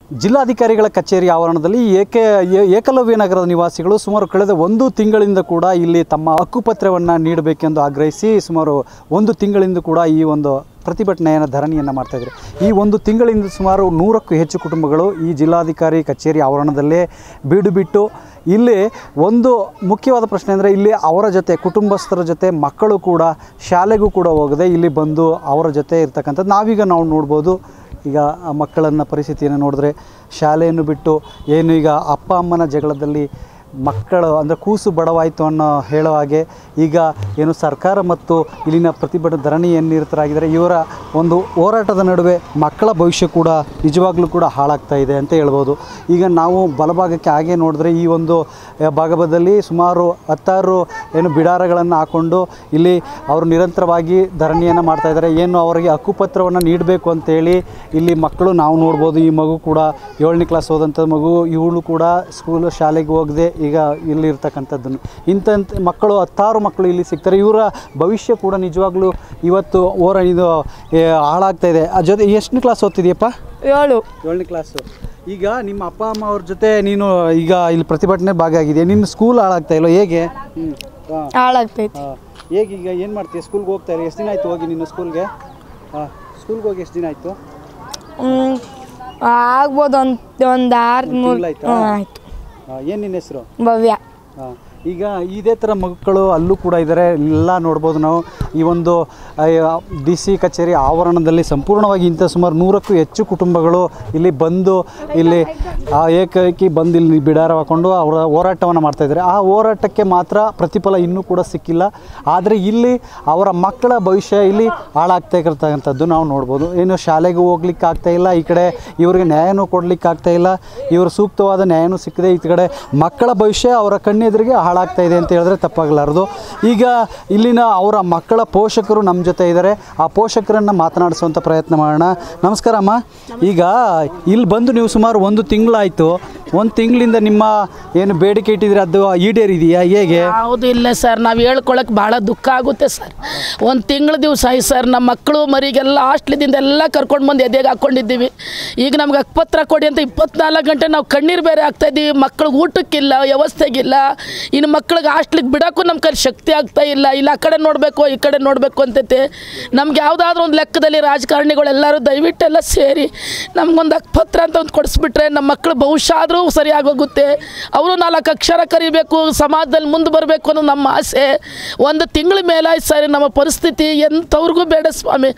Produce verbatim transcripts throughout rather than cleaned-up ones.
ಜಿಲ್ಲಾಧಿಕಾರಿಗಳ ಕಚೇರಿ ಆವರಣದಲ್ಲಿ ಏಕೆ ಏಕಲವ್ಯ ನಗರದ ನಿವಾಸಿಗಳು ಸುಮಾರು ಕಳೆದ ಒಂದು ತಿಂಗಳಿಂದ ಕೂಡ ಇಲ್ಲಿ ತಮ್ಮ ಹಕ್ಕುಪತ್ರವನ್ನು ನೀಡಬೇಕೆಂದು ಆಗ್ರಹಿಸಿ ಸುಮಾರು ಒಂದು ತಿಂಗಳಿಂದ ಕೂಡ ಈ ಒಂದು ಪ್ರತಿಭಟನೆಯನ್ನು ಧರಣಿಯನ್ನು ಮಾಡ್ತಾಯಿದ್ರು. ಈ ಒಂದು ತಿಂಗಳಿಂದ ಸುಮಾರು ನೂರಕ್ಕೂ ಹೆಚ್ಚು ಕುಟುಂಬಗಳು ಈ ಜಿಲ್ಲಾಧಿಕಾರಿ ಕಚೇರಿ ಆವರಣದಲ್ಲೇ ಬೀಡು ಬಿಟ್ಟು ಇಲ್ಲಿ ಒಂದು ಮುಖ್ಯವಾದ ಪ್ರಶ್ನೆ ಅಂದರೆ ಇಲ್ಲಿ ಅವರ ಜೊತೆ ಕುಟುಂಬಸ್ಥರ ಜೊತೆ ಮಕ್ಕಳು ಕೂಡ ಶಾಲೆಗೂ ಕೂಡ ಹೋಗದೆ ಇಲ್ಲಿ ಬಂದು ಅವರ ಜೊತೆ ಇರ್ತಕ್ಕಂಥದ್ದು ನಾವೀಗ ನಾವು ನೋಡ್ಬೋದು. ಈಗ ಆ ಮಕ್ಕಳನ್ನ ಪರಿಸ್ಥಿತಿಯನ್ನು ನೋಡಿದ್ರೆ ಶಾಲೆಯನ್ನು ಬಿಟ್ಟು ಏನು ಈಗ ಅಪ್ಪ ಅಮ್ಮನ ಜಗಳದಲ್ಲಿ ಮಕ್ಕಳು ಅಂದರೆ ಕೂಸು ಬಡವಾಯಿತು ಅನ್ನೋ ಹೇಳೋ ಹಾಗೆ ಈಗ ಏನು ಸರ್ಕಾರ ಮತ್ತು ಇಲ್ಲಿನ ಪ್ರತಿಭಟನೆ ಧರಣಿಯನ್ನಿರತರಾಗಿದ್ದಾರೆ ಇವರ ಒಂದು ಹೋರಾಟದ ನಡುವೆ ಮಕ್ಕಳ ಭವಿಷ್ಯ ಕೂಡ ನಿಜವಾಗ್ಲೂ ಕೂಡ ಹಾಳಾಗ್ತಾ ಇದೆ ಅಂತ ಹೇಳ್ಬೋದು. ಈಗ ನಾವು ಬಲಭಾಗಕ್ಕೆ ಹಾಗೆ ನೋಡಿದ್ರೆ ಈ ಒಂದು ಭಾಗದಲ್ಲಿ ಸುಮಾರು ಹತ್ತಾರು ಏನು ಬಿಡಾರಗಳನ್ನು ಹಾಕ್ಕೊಂಡು ಇಲ್ಲಿ ಅವರು ನಿರಂತರವಾಗಿ ಧರಣಿಯನ್ನು ಮಾಡ್ತಾಯಿದ್ದಾರೆ. ಏನು ಅವರಿಗೆ ಹಕ್ಕುಪತ್ರವನ್ನು ನೀಡಬೇಕು ಅಂತೇಳಿ ಇಲ್ಲಿ ಮಕ್ಕಳು ನಾವು ನೋಡ್ಬೋದು. ಈ ಮಗು ಕೂಡ ಏಳನೇ ಕ್ಲಾಸ್ ಹೋದಂಥ ಮಗು, ಇವಳು ಕೂಡ ಸ್ಕೂಲ್ ಶಾಲೆಗೆ ಹೋಗದೆ ಈಗ ಇಲ್ಲಿರ್ತಕ್ಕಂಥದ್ದನ್ನು ಇಂಥ ಮಕ್ಕಳು ಹತ್ತಾರು ಮಕ್ಕಳು ಇಲ್ಲಿ ಸಿಗ್ತಾರೆ. ಇವರ ಭವಿಷ್ಯ ಕೂಡ ನಿಜವಾಗ್ಲೂ ಇವತ್ತು ಓರ ಇದು ಹಾಳಾಗ್ತಾ ಇದೆ. ಆ ಜೊತೆ ಎಷ್ಟನೇ ಕ್ಲಾಸ್ ಓದ್ತಿದೆಯಪ್ಪ? ಏಳು ಏಳನೇ ಕ್ಲಾಸು. ಈಗ ನಿಮ್ಮ ಅಪ್ಪ ಅಮ್ಮ ಅವ್ರ ಜೊತೆ ನೀನು ಈಗ ಇಲ್ಲಿ ಪ್ರತಿಭಟನೆ ಭಾಗಿಯಾಗಿದೆಯಾ? ನಿನ್ನ ಸ್ಕೂಲ್ ಹಾಳಾಗ್ತಾ ಇಲ್ಲ ಹೇಗೆ? ಹ್ಞೂ ಹಾಳಾಗ್ತೈತಿ. ಹೇಗೆ ಈಗ ಏನು ಮಾಡ್ತೀಯ? ಸ್ಕೂಲ್ಗೆ ಹೋಗ್ತಾ ಇಲ್ಲ? ಎಷ್ಟು ದಿನ ಆಯಿತು ಹೋಗಿ ನಿನ್ನ ಸ್ಕೂಲ್ಗೆ? ಹಾಂ, ಸ್ಕೂಲ್ಗೆ ಹೋಗಿ ಎಷ್ಟು ದಿನ ಆಯಿತು? ಆಗ್ಬೋದು ಒಂದು ಒಂದು ಆರು ಮೂರು ಆಯಿತು. ಏನು ನಿನ್ನ ಹೆಸರು? ಭವ್ಯ. ಹಾಂ, ಈಗ ಇದೇ ಥರ ಮಕ್ಕಳು ಅಲ್ಲೂ ಕೂಡ ಇದ್ದಾರೆ. ಎಲ್ಲ ನೋಡ್ಬೋದು ನಾವು. ಈ ಒಂದು ಡಿ ಸಿ ಕಚೇರಿ ಆವರಣದಲ್ಲಿ ಸಂಪೂರ್ಣವಾಗಿ ಇಂಥ ಸುಮಾರು ನೂರಕ್ಕೂ ಹೆಚ್ಚು ಕುಟುಂಬಗಳು ಇಲ್ಲಿ ಬಂದು ಇಲ್ಲಿ ಏಕೈಕಿ ಬಂದು ಇಲ್ಲಿ ಬಿಡಾರ ಹಾಕ್ಕೊಂಡು ಅವರ ಹೋರಾಟವನ್ನು ಮಾಡ್ತಾಯಿದ್ದಾರೆ. ಆ ಹೋರಾಟಕ್ಕೆ ಮಾತ್ರ ಪ್ರತಿಫಲ ಇನ್ನೂ ಕೂಡ ಸಿಕ್ಕಿಲ್ಲ. ಆದರೆ ಇಲ್ಲಿ ಅವರ ಮಕ್ಕಳ ಭವಿಷ್ಯ ಇಲ್ಲಿ ಹಾಳಾಗ್ತಾ ಇರ್ತಕ್ಕಂಥದ್ದು ನಾವು ನೋಡ್ಬೋದು. ಏನು ಶಾಲೆಗೂ ಹೋಗ್ಲಿಕ್ಕೆ ಆಗ್ತಾಯಿಲ್ಲ, ಈ ಕಡೆ ಇವರಿಗೆ ನ್ಯಾಯನೂ ಕೊಡಲಿಕ್ಕೆ ಆಗ್ತಾಯಿಲ್ಲ, ಇವರು ಸೂಕ್ತವಾದ ನ್ಯಾಯನೂ ಸಿಕ್ಕದೆ, ಈ ಕಡೆ ಮಕ್ಕಳ ಭವಿಷ್ಯ ಅವರ ಕಣ್ಣೆದುರಿಗೆ ಹಾಳಾಗ್ತಾ ಇದೆ ಅಂತ ಹೇಳಿದ್ರೆ ತಪ್ಪಾಗಲಾರದು. ಈಗ ಇಲ್ಲಿನ ಅವರ ಮಕ್ಕಳ ಪೋಷಕರು ನಮ್ಮ ಜೊತೆ ಇದ್ದಾರೆ. ಆ ಪೋಷಕರನ್ನು ಮಾತನಾಡಿಸುವಂಥ ಪ್ರಯತ್ನ ಮಾಡೋಣ. ನಮಸ್ಕಾರ ಅಮ್ಮ. ಈಗ ಇಲ್ಲಿ ಬಂದು ನೀವು ಸುಮಾರು ಒಂದು ತಿಂಗಳಾಯಿತು. ಒಂದು ತಿಂಗಳಿಂದ ನಿಮ್ಮ ಏನು ಬೇಡಿಕೆ ಇಟ್ಟಿದ್ರೆ ಅದು ಈಡೇರಿದೆಯಾ ಹೇಗೆ? ಹೌದು ಇಲ್ಲ ಸರ್, ನಾವು ಹೇಳ್ಕೊಳಕ್ಕೆ ಭಾಳ ದುಃಖ ಆಗುತ್ತೆ ಸರ್. ಒಂದು ತಿಂಗಳ ದಿವಸ ಆಯ್ತು ಸರ್, ನಮ್ಮ ಮಕ್ಕಳು ಮರಿಗೆಲ್ಲ ಹಾಸ್ಟ್ಲಿದಿಂದ ಎಲ್ಲ ಕರ್ಕೊಂಡು ಬಂದು ಎದೆಗೆ ಹಾಕ್ಕೊಂಡಿದ್ದೀವಿ. ಈಗ ನಮ್ಗೆ ಹಕ್ಕುಪತ್ರ ಕೊಡಿ ಅಂತ ಇಪ್ಪತ್ನಾಲ್ಕು ಗಂಟೆ ನಾವು ಕಣ್ಣೀರು ಬೇರೆ ಆಗ್ತಾಯಿದ್ದೀವಿ. ಮಕ್ಳಿಗೆ ಊಟಕ್ಕಿಲ್ಲ, ವ್ಯವಸ್ಥೆಗಿಲ್ಲ. ಇನ್ನು ಮಕ್ಳಿಗೆ ಹಾಸ್ಟ್ಲಿಗೆ ಬಿಡೋಕ್ಕೂ ನಮ್ಮ ಕೈ ಶಕ್ತಿ ಆಗ್ತಾ ಇಲ್ಲ. ಇಲ್ಲ ಆ ಕಡೆ ನೋಡಬೇಕು ಈ ಕಡೆ ನೋಡಬೇಕು ಅಂತೈತೆ. ನಮ್ಗೆ ಯಾವುದಾದ್ರೂ ಒಂದು ಲೆಕ್ಕದಲ್ಲಿ ರಾಜಕಾರಣಿಗಳೆಲ್ಲರೂ ದಯವಿಟ್ಟೆಲ್ಲ ಸೇರಿ ನಮ್ಗೊಂದು ಹಕ್ಕುಪತ್ರ ಅಂತ ಒಂದು ಕೊಡಿಸ್ಬಿಟ್ರೆ ನಮ್ಮ ಮಕ್ಕಳು ಭವಿಷ್ಯ ಆದರೂ ಸರಿಯಾಗೋಗುತ್ತೆ. ಅವರು ನಾಲ್ಕು ಅಕ್ಷರ ಕರಿಬೇಕು, ಸಮಾಜದಲ್ಲಿ ಮುಂದೆ ಬರಬೇಕು ಅನ್ನೋ ನಮ್ಮ ಆಸೆ. ಒಂದು ತಿಂಗಳ ಮೇಲಾಯ್ತು ಸರ್, ನಮ್ಮ ಪರಿಸ್ಥಿತಿ ಎಂಥವ್ರಿಗೂ ಬೇಡ ಸ್ವಾಮಿ.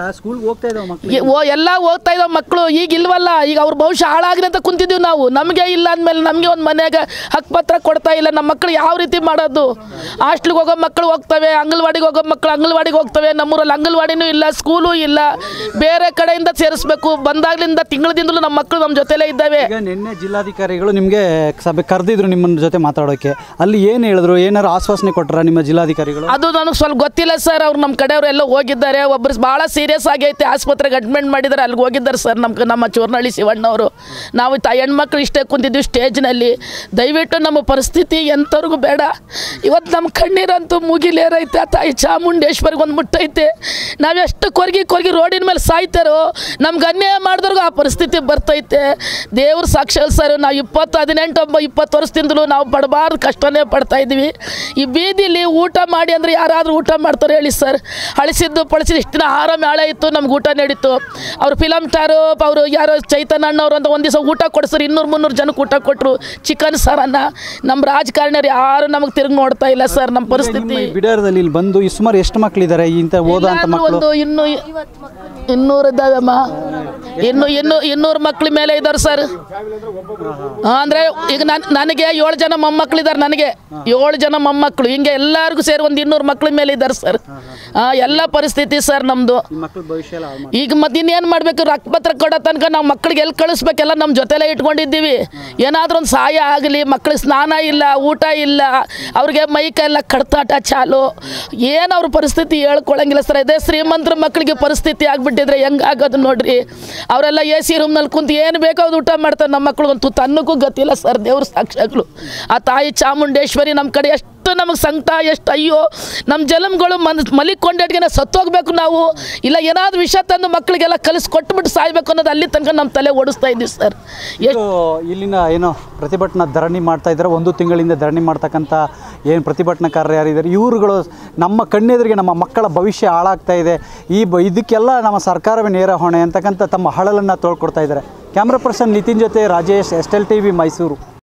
ಓ ಎಲ್ಲ ಹೋಗ್ತಾ ಇದ್ದಾವೆ ಮಕ್ಕಳು, ಈಗ ಇಲ್ವಲ್ಲ. ಈಗ ಅವ್ರ ಭವಿಷ್ಯ ಹಾಳಾಗ್ರಿ ಅಂತ ಕುಂತಿದ್ದೀವಿ ನಾವು. ನಮಗೆ ಇಲ್ಲ ಅಂದಮೇಲೆ ನಮಗೆ ಒಂದು ಮನೆಯಾಗ ಹಕ್ಕುಪತ್ರ ಕೊಡ್ತಾ ಇಲ್ಲ. ನಮ್ಮ ಮಕ್ಕಳು ಯಾವ ರೀತಿ ಮಾಡೋದು? ಹಾಸ್ಟ್ಲಿಗೆ ಹೋಗೋ ಮಕ್ಕಳು ಹೋಗ್ತವೆ, ಅಂಗನವಾಡಿಗೆ ಹೋಗೋ ಮಕ್ಕಳು ಅಂಗನವಾಡಿಗೆ ಹೋಗ್ತವೆ. ನಮ್ಮೂರಲ್ಲಿ ಅಂಗನವಾಡಿನೂ ಇಲ್ಲ, ಸ್ಕೂಲು ಇಲ್ಲ, ಬೇರೆ ಕಡೆಯಿಂದ ಸೇರಿಸ್ಬೇಕು. ಬಂದಾಗ್ಲಿಂದ ತಿಂಗಳದಿಂದಲೂ ನಮ್ಮ ಮಕ್ಕಳು ನಮ್ಮ ಜೊತೆಲೇ ಇದ್ದಾವೆ. ಈಗ ನಿನ್ನೆ ಜಿಲ್ಲಾಧಿಕಾರಿಗಳು ನಿಮಗೆ ಸಭೆ ಕರೆದಿದ್ರು ನಿಮ್ಮ ಜೊತೆ ಮಾತಾಡೋಕ್ಕೆ. ಅಲ್ಲಿ ಏನು ಹೇಳಿದ್ರು? ಏನಾರು ಆಶ್ವಾಸನೆ ಕೊಟ್ಟರ ನಿಮ್ಮ ಜಿಲ್ಲಾಧಿಕಾರಿಗಳು? ಅದು ನನಗೆ ಸ್ವಲ್ಪ ಗೊತ್ತಿಲ್ಲ ಸರ್. ಅವ್ರು ನಮ್ಮ ಕಡೆಯವರು ಎಲ್ಲ ಹೋಗಿದ್ದಾರೆ. ಒಬ್ಬರು ಭಾಳ ಸೀರಿಯಸ್ ಆಗೈತೆ, ಆಸ್ಪತ್ರೆಗೆ ಅಡ್ಮಿಟ್ ಮಾಡಿದ್ದಾರೆ, ಅಲ್ಲಿಗೆ ಹೋಗಿದ್ದಾರೆ ಸರ್. ನಮ್ಮ ನಮ್ಮ ಚೂರ್ನಳ್ಳಿ ಶಿವಣ್ಣವರು. ನಾವು ತ ಹೆಣ್ಮಕ್ಳು ಇಷ್ಟೇ ಕುಂತಿದ್ವಿ ಸ್ಟೇಜ್ನಲ್ಲಿ. ದಯವಿಟ್ಟು ನಮ್ಮ ಪರಿಸ್ಥಿತಿ ಎಂಥವ್ರಿಗೂ ಬೇಡ. ಇವತ್ತು ನಮ್ಮ ಕಣ್ಣೀರಂತೂ ಮುಗಿಲೇರೈತೆ. ತಾಯಿ ಚಾಮುಂಡೇಶ್ವರಿಗೆ ಒಂದು ಮುಟ್ಟೈತೆ. ನಾವು ಎಷ್ಟು ಕೊರಗಿ ಕೊರಗಿ ರೋಡಿನ ಮೇಲೆ ಸಾಯ್ತಾರೋ, ನಮ್ಗೆ ಅನ್ಯಾಯ ಮಾಡಿದ್ರಿಗೂ ಆ ಪರಿಸ್ಥಿತಿ ಬರ್ತೈತೆ. ದೇವ್ರ ಸಾಕ್ಷಿ ಸರ್, ನಾವು ಇಪ್ಪತ್ತು ಹದಿನೆಂಟು ಒಬ್ಬ ಇಪ್ಪತ್ತು ವರ್ಷದಿಂದಲೂ ನಾವು ಪಡಬಾರ್ದು ಕಷ್ಟನೇ ಪಡ್ತಾ ಇದ್ವಿ. ಈ ಬೀದಿಲಿ ಊಟ ಮಾಡಿ ಅಂದರೆ ಯಾರಾದರೂ ಊಟ ಮಾಡ್ತಾರೆ ಹೇಳಿ ಸರ್? ಅಳಿಸಿದ್ದು ಪಳಿಸಿದ್ದು ಇಷ್ಟು ದಿನ ಆಹಾರ ಮೇಳ ಇತ್ತು, ನಮ್ಗೆ ಊಟ ನಡೀತು. ಅವ್ರು ಫಿಲಮ್ ಸ್ಟಾರು ಅವರು ಯಾರೋ ಚೈತನ್ಯ ಅಣ್ಣವ್ರು ಅಂತ ಒಂದು ದಿವಸ ಊಟ ಕೊಡಿಸ್ರು, ಇನ್ನೂರು ಮುನ್ನೂರು ಜನಕ್ಕೆ ಊಟ ಕೊಟ್ಟರು ಚಿಕನ್ ಸಾರನ್ನ. ನಮ್ಮ ರಾಜಕಾರಣಿಯರು ಯಾರು ನಮಗೆ ತಿರುಗಿ ನೋಡ್ತಾ ಇಲ್ಲ ಸರ್. ನಮ್ಮ ಪರಿಸ್ಥಿತಿ ಬಿಡಾರದಲ್ಲಿ ಇಲ್ಲಿ ಬಂದು ಸುಮಾರು ಎಷ್ಟು ಮಕ್ಕಳಿದ್ದಾರೆ ಇಂಥ ಓದೋ ಅಂತ ಮಕ್ಕಳು? ಒಂದು ಇನ್ನೂ ಇನ್ನೂರು ಇದ್ದಾವಮ್ಮ. ಇನ್ನು ಇನ್ನು ಇನ್ನೂರು ಮಕ್ಳ ಮೇಲೆ ಇದ್ದಾರೆ ಸರ್. ಅಂದರೆ ಈಗ ನಾನು ನನಗೆ ಏಳು ಜನ ಮೊಮ್ಮಕ್ಕಳಿದ್ದಾರೆ. ನನಗೆ ಏಳು ಜನ ಮೊಮ್ಮಕ್ಕಳು, ಹಿಂಗೆ ಎಲ್ಲರಿಗೂ ಸೇರಿ ಒಂದು ಇನ್ನೂರು ಮಕ್ಳ ಮೇಲೆ ಇದ್ದಾರೆ ಸರ್. ಹಾಂ, ಎಲ್ಲ ಪರಿಸ್ಥಿತಿ ಸರ್ ನಮ್ಮದು. ಈಗ ಮತ್ತೆ ಇನ್ನೇನು ಮಾಡಬೇಕು? ಹಕ್ಕುಪತ್ರ ಕೊಡೋ ತನಕ ನಾವು ಮಕ್ಕಳಿಗೆ ಎಲ್ಲಿ ಕಳಿಸ್ಬೇಕೆಲ್ಲ ನಮ್ಮ ಜೊತೆಲೇ ಇಟ್ಕೊಂಡಿದ್ದೀವಿ. ಏನಾದರೂ ಒಂದು ಸಹಾಯ ಆಗಲಿ. ಮಕ್ಕಳಿಗೆ ಸ್ನಾನ ಇಲ್ಲ, ಊಟ ಇಲ್ಲ, ಅವ್ರಿಗೆ ಮೈಕೆಲ್ಲ ಕಡ್ತಾಟ ಚಾಲು. ಏನು ಅವ್ರ ಪರಿಸ್ಥಿತಿ ಹೇಳ್ಕೊಳಂಗಿಲ್ಲ ಸರ್. ಇದೇ ಶ್ರೀಮಂತರ ಮಕ್ಕಳಿಗೆ ಪರಿಸ್ಥಿತಿ ಆಗ್ಬಿಟ್ಟಿದ್ರೆ ಹೆಂಗೆ ಆಗೋದು ನೋಡ್ರಿ. ಅವರೆಲ್ಲ ಎ ಸಿ ರೂಮ್ನಲ್ಲಿ ಕುಂತು ಏನು ಬೇಕೋ ಅದು ಊಟ ಮಾಡ್ತಾರೆ. ನಮ್ಮ ಮಕ್ಳಿಗೊಂದು ತುತ್ತ ಅನ್ನಕ್ಕೂ ಗೊತ್ತಿಲ್ಲ ಸರ್. ದೇವ್ರ ಸಾಕ್ಷಿಗಳು ಆ ತಾಯಿ ಚಾಮುಂಡೇಶ್ವರಿ ನಮ್ಮ ಕಡೆ ಎಷ್ಟು ನಮಗೆ ಸಂಕಟ, ಎಷ್ಟು ಅಯ್ಯೋ ನಮ್ಮ ಜಲಮ್ಗಳು ಮನ್ ಮಲಿಕೊಂಡೇಟ್ಗೆ ಸತ್ತೋಗ್ಬೇಕು ನಾವು, ಇಲ್ಲ ಏನಾದರೂ ವಿಷ ತಂದು ಮಕ್ಕಳಿಗೆಲ್ಲ ಕಲಿಸಿ ಕೊಟ್ಬಿಟ್ಟು ಸಾಯ್ಬೇಕು ಅನ್ನೋದು ಅಲ್ಲಿ ತನಕ ನಮ್ಮ ತಲೆ ಓಡಿಸ್ತಾ ಇದ್ದೀವಿ ಸರ್. ಎಷ್ಟು ಇಲ್ಲಿನ ಏನೋ ಪ್ರತಿಭಟನಾ ಧರಣಿ ಮಾಡ್ತಾ ಇದ್ದಾರೆ, ಒಂದು ತಿಂಗಳಿಂದ ಧರಣಿ ಮಾಡ್ತಕ್ಕಂಥ ಏನು ಪ್ರತಿಭಟನಾಕಾರರು ಯಾರಿದ್ದಾರೆ ಇವರುಗಳು ನಮ್ಮ ಕಣ್ಣೆದುರಿಗೆ ನಮ್ಮ ಮಕ್ಕಳ ಭವಿಷ್ಯ ಹಾಳಾಗ್ತಾ ಇದೆ, ಈ ಬ ಇದಕ್ಕೆಲ್ಲ ನಮ್ಮ ಸರ್ಕಾರವೇ ನೇರ ಹೊಣೆ ಅಂತಕ್ಕಂಥ ತಮ್ಮ ಹಳಲನ್ನು ತೋಳ್ಕೊಡ್ತಾ ಇದ್ದಾರೆ. ಕ್ಯಾಮ್ರಾ ಪರ್ಸನ್ ನಿತಿನ್ ಜೊತೆ Rajesh, S L T V Mysuru.